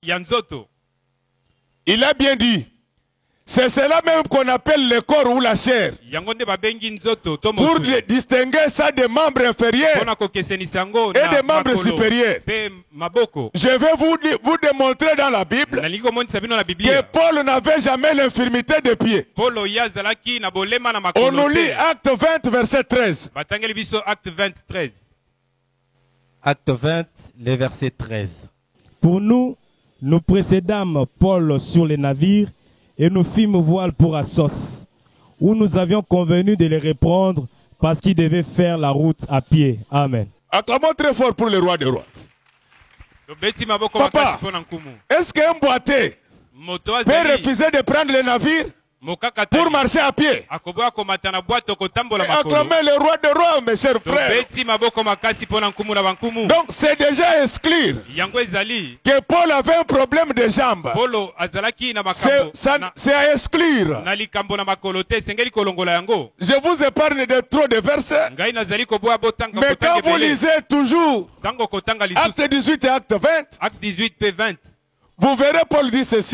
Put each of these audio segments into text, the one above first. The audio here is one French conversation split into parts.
Yanzoto. Il a bien dit. C'est cela même qu'on appelle le corps ou la chair. Pour distinguer ça des membres inférieurs et des membres supérieurs. Je vais vous démontrer dans la Bible que Paul n'avait jamais l'infirmité des pieds. On nous lit Acte 20, verset 13. Acte 20, le verset 13. Pour nous précédâmes Paul sur les navires et nous fîmes voile pour Assos, où nous avions convenu de les reprendre parce qu'ils devaient faire la route à pied. Amen. Acclamons très fort pour le roi des rois. Papa, est-ce qu'un boiteux peut refuser de prendre le navire pour marcher à pied? Acclamez le roi des rois, mes chers frères. Donc c'est déjà exclure que Paul avait un problème de jambes. C'est à exclure. Je vous épargne de trop de versets. Mais quand vous lisez toujours Acte 18 et Acte 20, vous verrez Paul dit ceci.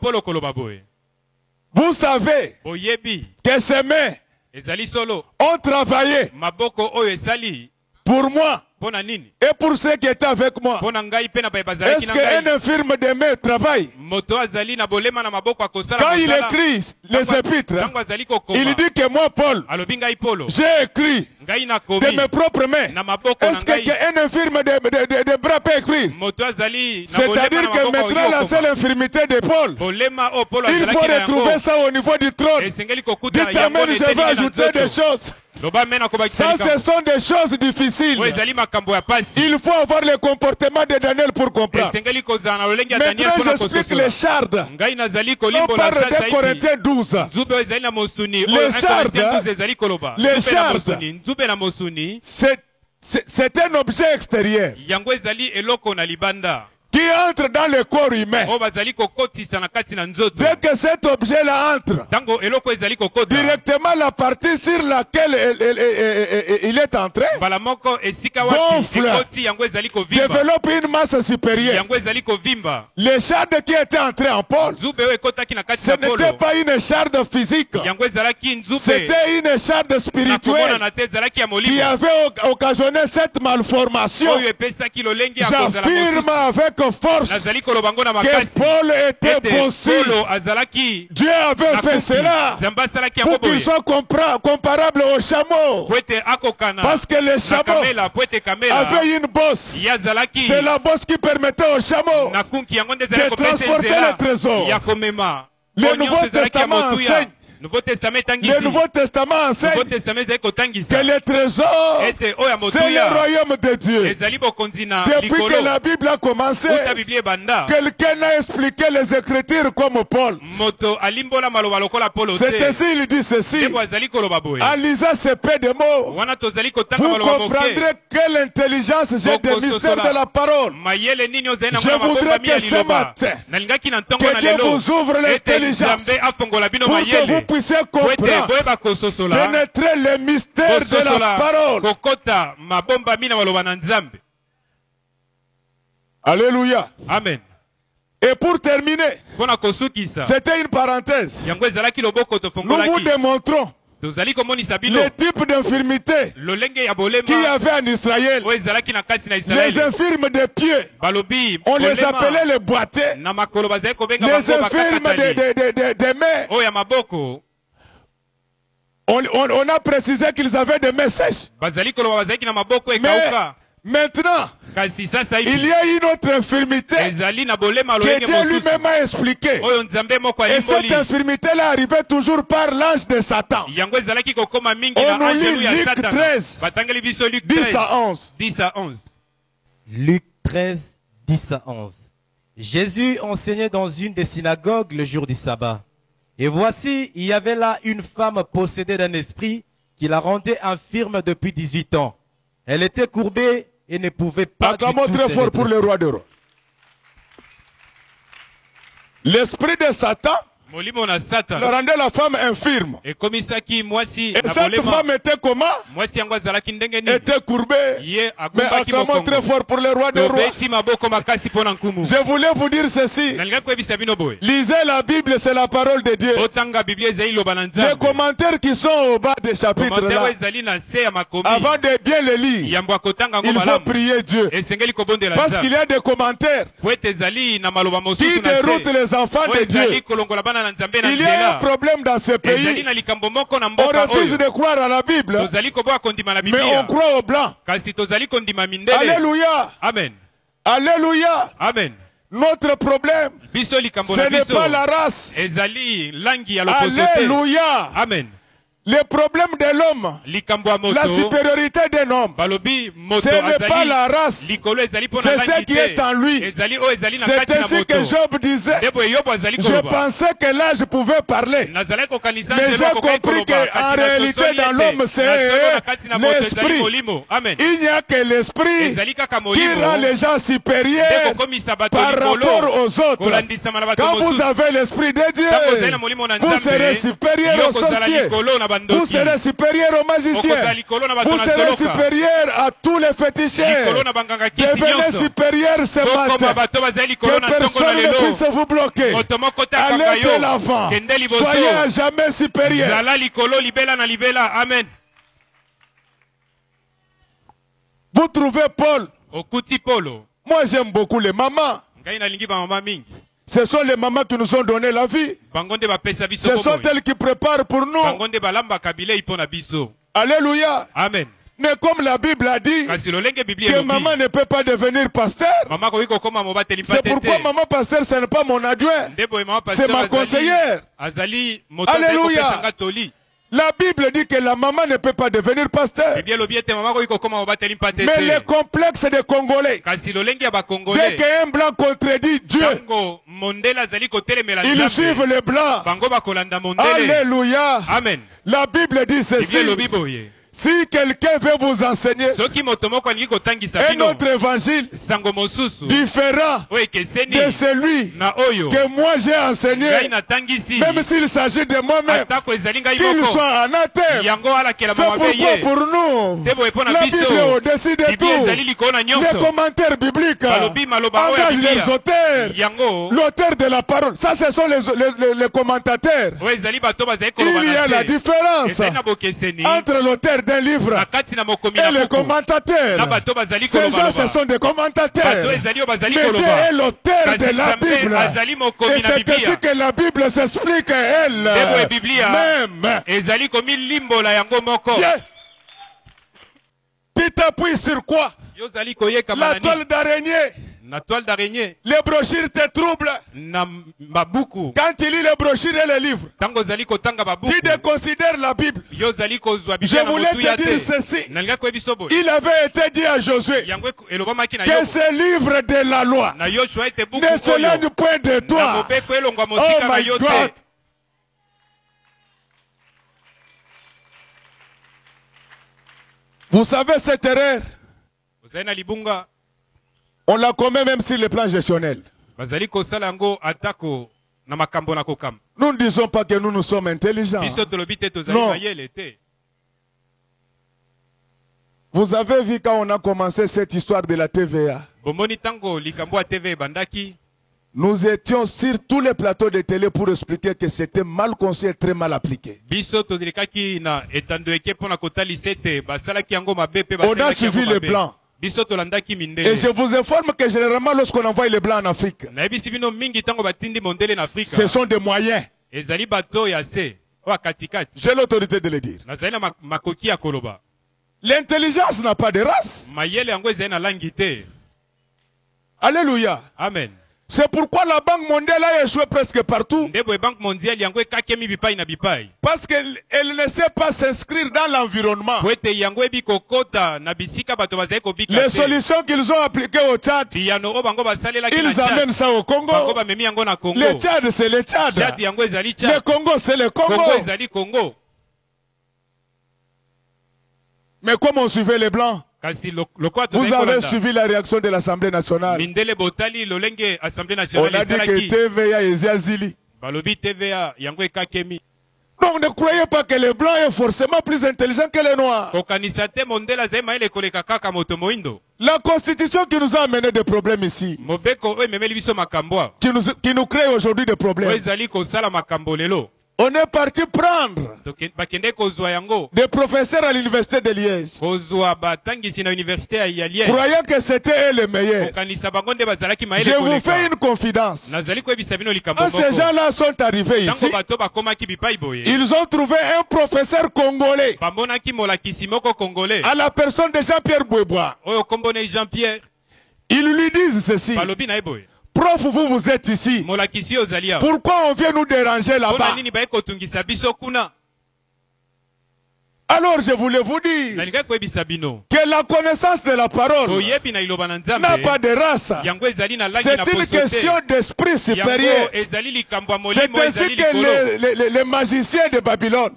Vous savez que ces mains ont travaillé pour moi et pour ceux qui étaient avec moi. Est-ce qu'un infirme de main travaille? Quand il écrit les épîtres, il dit que moi, Paul, j'ai écrit de mes propres mains. Est-ce qu'un infirme de bras peut écrire? C'est-à-dire que maintenant la seule infirmité de Paul, il faut retrouver ça au niveau du trône. Dites amen, je vais ajouter des choses. Ça, ce sont des choses difficiles. Il faut avoir le comportement de Daniel pour comprendre. Maintenant, j'explique les chardes. On parle de Corinthiens 12. Les chardes, c'est un objet extérieur qui entre dans le corps humain. Dès que cet objet-là entre, directement la partie sur laquelle il est entré gonfle, développe une masse supérieure. Les chardes qui étaient entrées en Paul, ce n'était pas une charde physique, c'était une charde spirituelle qui avait occasionné cette malformation. J'affirme avec force que Paul était possible. Dieu avait fait cela pour qu'il soit comparable au chameau. Parce que le chameau avait une bosse. C'est la bosse qui permettait au chameau de transporter le trésor. Le Nouveau Testament enseigne. Le Nouveau Testament enseigne que le trésor, c'est le royaume de Dieu. Depuis que la Bible a commencé, quelqu'un a expliqué les Écritures comme Paul. C'est ainsi, il dit ceci. En lisant ces peu de mots, vous comprendrez quelle intelligence j'ai des mystères de la parole. Je voudrais que ce matin, que Dieu vous ouvre l'intelligence pour que vous puissiez comprendre, pénétrer les mystères de la parole. Alléluia. Amen. Et pour terminer, c'était une parenthèse. Nous vous démontrons le type d'infirmité qu'il y avait en Israël. Les infirmes de pied, on les appelait les boiteux. Les infirmes des mains, on a précisé qu'ils avaient des mains sèches. Mais maintenant, il y a une autre infirmité que Dieu lui-même a expliqué. Et cette infirmité-là arrivait toujours par l'ange de Satan. On nous lit Luc 13, 10 à 11. Luc 13, 10 à 11. Jésus enseignait dans une des synagogues le jour du sabbat. Et voici, il y avait là une femme possédée d'un esprit qui la rendait infirme depuis 18 ans. Elle était courbée et ne pouvait pas acclamons très fort pour le roi des rois. L'esprit de Satan rendait la femme infirme. Et cette femme était comment? Était courbée. Mais acclamons très fort pour le roi des rois. Je voulais vous dire ceci. Lisez la Bible, c'est la parole de Dieu. Les commentaires qui sont au bas des chapitres là, avant de bien les lire, il faut prier Dieu. Parce qu'il y a des commentaires qui déroutent les enfants de Dieu. Il y a un problème dans ce pays. On refuse de croire à la Bible, mais on croit au blanc. Alléluia. Amen. Alléluia. Amen. Notre problème, ce n'est pas la race. Alléluia. Amen. Le problème de l'homme, la supériorité d'un homme, ce n'est pas la race, c'est ce qui est en lui. C'est ainsi que Job disait, je pensais que là je pouvais parler, mais j'ai compris qu'en réalité dans l'homme c'est l'esprit. Il n'y a que l'esprit qui rend les gens supérieurs par rapport aux autres. Quand vous avez l'esprit de Dieu, vous serez supérieur aux sorciers. Vous serez supérieur aux magiciens. Vous serez supérieur à tous les féticheurs. Devenez supérieur ce matin. Que personne ne puisse vous bloquer. Allez de l'avant. Soyez à jamais supérieur. Amen. Vous trouvez Paul. Moi j'aime beaucoup les mamans. Ce sont les mamans qui nous ont donné la vie. Ce sont elles qui préparent pour nous. Alléluia. Amen. Mais comme la Bible a dit que maman ne peut pas devenir pasteur, c'est pourquoi maman pasteur ce n'est pas mon adjoint, c'est ma conseillère. Alléluia. La Bible dit que la maman ne peut pas devenir pasteur. Mais le complexe des Congolais, dès qu'un blanc contredit Dieu, ils suivent les blancs. Alléluia. Amen. La Bible dit ceci. Si quelqu'un veut vous enseigner un autre évangile différent de celui que moi j'ai enseigné, même s'il s'agit de moi-même, qu'il soit anathème. C'est pourquoi pour nous, la Bible est au-dessus de tout. Les commentaires bibliques engagent les auteurs, l'auteur de la parole. Ça, ce sont les commentateurs. Il y a la différence entre l'auteur d'un livre et les commentateurs. Ces gens, ce sont des commentateurs. Mais Dieu est l'auteur de la Bible. Et c'est ainsi que la Bible s'explique elle-même. Tu t'appuies sur quoi? La toile d'araignée. Les brochures te troublent. Quand tu lis les brochures et les livres, tu déconsidères la Bible. Je voulais te dire ceci. Il avait été dit à Josué que ce livre de la loi ne s'éloigne point de toi. Oh my God. Vous savez cette erreur, on la commet même sur le plan gestionnel. Nous ne disons pas que nous sommes intelligents. Non. Vous avez vu quand on a commencé cette histoire de la TVA. Nous étions sur tous les plateaux de télé pour expliquer que c'était mal conçu et très mal appliqué. On a suivi les blancs. Et je vous informe que généralement lorsqu'on envoie les blancs en Afrique, ce sont des moyens. J'ai l'autorité de le dire. L'intelligence n'a pas de race. Alléluia. Amen. C'est pourquoi la Banque mondiale a échoué presque partout. Parce qu'elle ne sait pas s'inscrire dans l'environnement. Les solutions qu'ils ont appliquées au Tchad, ils amènent ça au Congo. Le Tchad, c'est le Tchad. Le Congo, c'est le Congo. Mais comme on suivait les Blancs, vous avez suivi la réaction de l'Assemblée nationale. On a dit que TVA est Zili. Donc ne croyez pas que le blanc est forcément plus intelligent que le noir. La constitution qui nous a amené des problèmes ici, qui nous crée aujourd'hui des problèmes. On est parti prendre des professeurs à l'université de Liège, croyant que c'était eux les meilleurs. Je vous fais une confidence. Quand ces gens-là sont arrivés ici, ils ont trouvé un professeur congolais à la personne de Jean-Pierre Bouébois. Ils lui disent ceci: prof, vous êtes ici. Pourquoi on vient nous déranger là-bas? Alors je voulais vous dire que la connaissance de la parole n'a pas de race. C'est une question d'esprit supérieur. C'est ainsi que les magiciens de Babylone,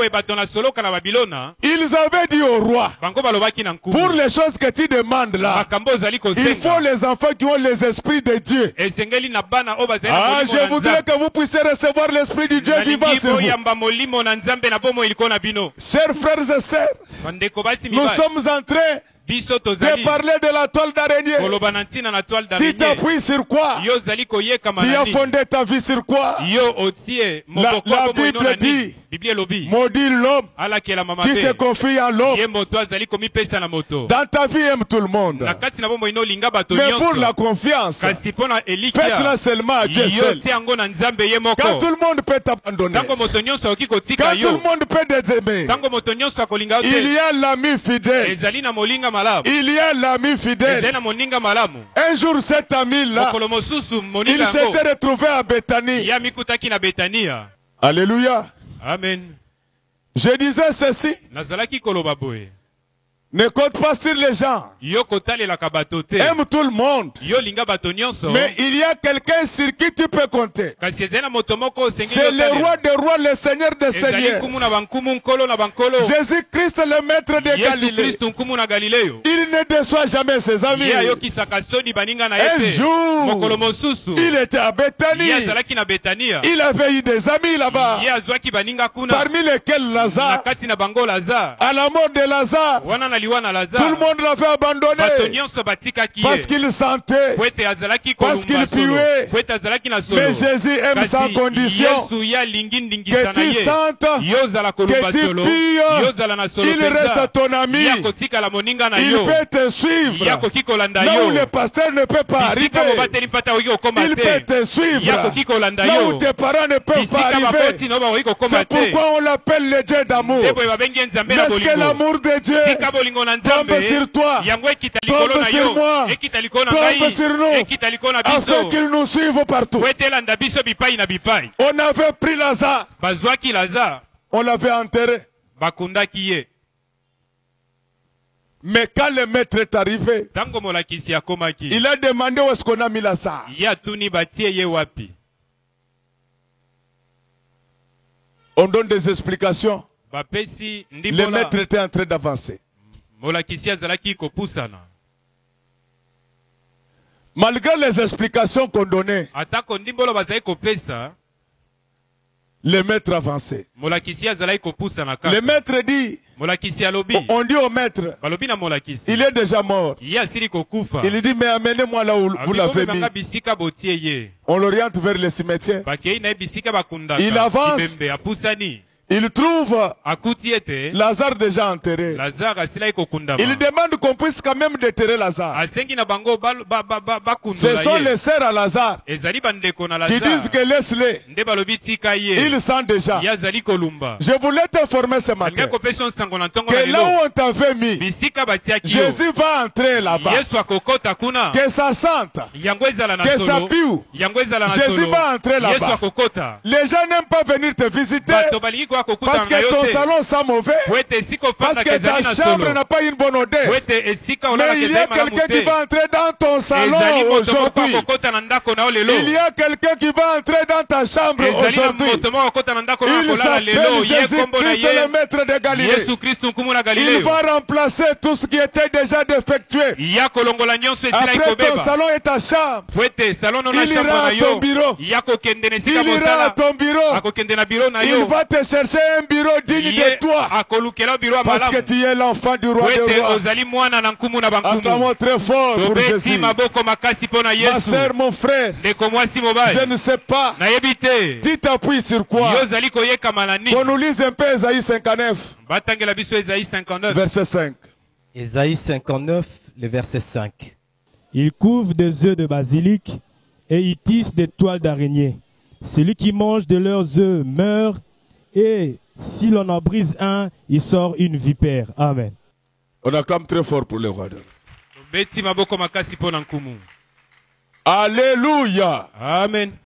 ils avaient dit au roi: pour les choses que tu demandes là, il faut les enfants qui ont les esprits de Dieu. Ah, je voudrais que vous puissiez recevoir l'esprit du Dieu vivant sur vous. Chers frères et sœurs, nous sommes en train de parler de la toile d'araignée. Tu t'appuies sur quoi? Tu as fondé ta vie sur quoi? La Bible dit: maudit l'homme qui se confie à l'homme. Dans ta vie, aime tout le monde, mais pour la confiance, faites-la seulement à Dieu seul. Quand tout le monde peut t'abandonner, quand tout le monde peut t'aimer, il y a l'ami fidèle. Il y a l'ami fidèle. Un jour, cet ami-là, il s'était retrouvé à Béthanie. Alléluia. Amen. Je disais ceci: ne compte pas sur les gens. Aime tout le monde. Mais il y a quelqu'un sur qui tu peux compter. C'est le roi des rois, le seigneur des seigneurs. Jésus-Christ, le maître de Galilée. Il ne déçoit jamais ses amis. Un jour, il était à Béthanie. Il avait eu des amis là-bas, parmi lesquels Lazare. À la mort de Lazare, tout le monde l'avait abandonné parce qu'il sentait, parce qu'il puait. Mais Jésus aime sans condition. Que tu sentes, que tu pues, il reste ton ami. Il peut te suivre là où le pasteur ne peut pas arriver. Il peut te suivre là où tes parents ne peuvent pas arriver. C'est pourquoi on l'appelle le Dieu d'amour. Est-ce que l'amour de Dieu tombe sur toi, tombe sur moi, tombe sur nous, afin qu'il nous suive partout? On avait pris Lazare, on l'avait enterré. Mais quand le maître est arrivé, il a demandé où est-ce qu'on a mis Lazare. On donne des explications. Le maître était en train d'avancer. Malgré les explications qu'on donnait, le maître avançait. Le maître dit, on dit au maître, il est déjà mort. Il dit, mais amenez-moi là où vous l'avez mis. On l'oriente vers le cimetière. Il avance. Il trouve Lazare déjà enterré. Il demande qu'on puisse quand même déterrer Lazare. Ce sont les sœurs à Lazare qui disent que laisse-les. Il sent déjà. Je voulais t'informer ce matin que là où on t'avait mis, Jésus va entrer là-bas. Que ça sente, que ça pue. Jésus va entrer là-bas. Les gens n'aiment pas venir te visiter Parce que ton salon sent mauvais. Parce que ta chambre n'a pas une bonne odeur. Mais il y a quelqu'un qui va entrer dans ton salon aujourd'hui. Il y a quelqu'un qui va entrer dans ta chambre aujourd'hui. Il s'appelle Jésus-Christ, le maître de Galilée. Il va remplacer tout ce qui était déjà défectué. Après ton salon et ta chambre, il ira à ton bureau. Il ira à ton bureau. Il va te chercher un bureau digne de toi. Parce que tu es l'enfant du roi des rois. Acclamons très fort pour Jésus. Ma sœur, mon frère, je ne sais pas. Tu t'appuies sur quoi? Qu'on nous lise un peu Ésaïe 59. Verset 5. Ésaïe 59, le verset 5. Ils couvrent des œufs de basilic et ils tissent des toiles d'araignée. Celui qui mange de leurs œufs meurt, et si l'on en brise un, il sort une vipère. Amen. On acclame très fort pour le roi. Alléluia. Amen.